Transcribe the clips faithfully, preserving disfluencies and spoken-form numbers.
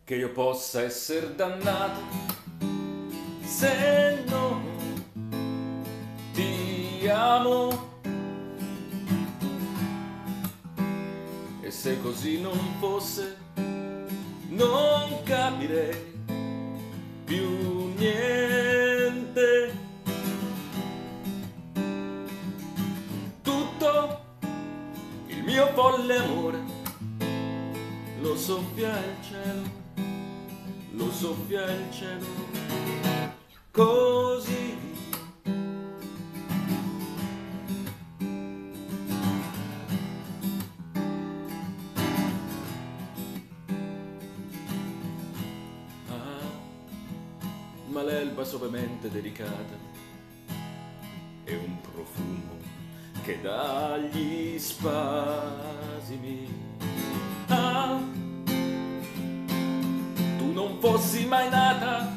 che io possa essere dannato se non ti amo. E se così non fosse, non capirei più niente. Tutto il mio folle amore lo soffia il cielo, lo soffia il cielo, così. Ah, ma l'elba suavemente delicata è un profumo che dà gli spasimi. Ah, tu non fossi mai nata,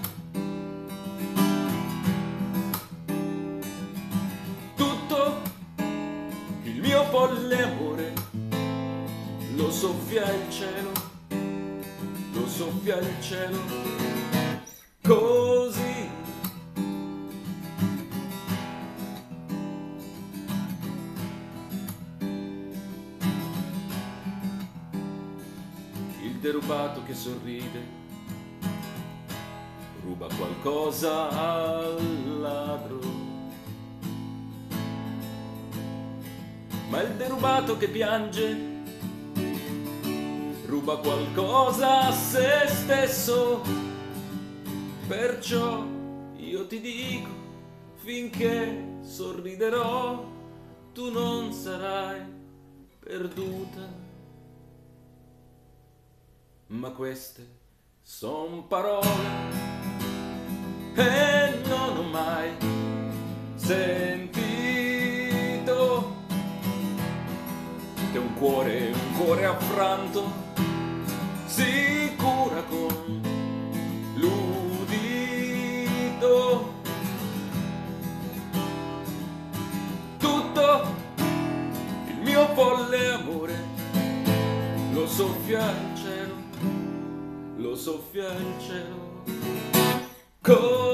tutto il mio folle amore lo soffia il cielo, lo soffia il cielo, così. Il derubato che sorride ruba qualcosa al ladro, ma il derubato che piange ruba qualcosa a se stesso. Perciò io ti dico, finché sorriderò, tu non sarai perduta. Ma queste son parole e non ho mai sentito che un cuore, un cuore affranto si cura con l'udito. Tutto il mio folle amore lo soffia il cielo, lo soffia il cielo.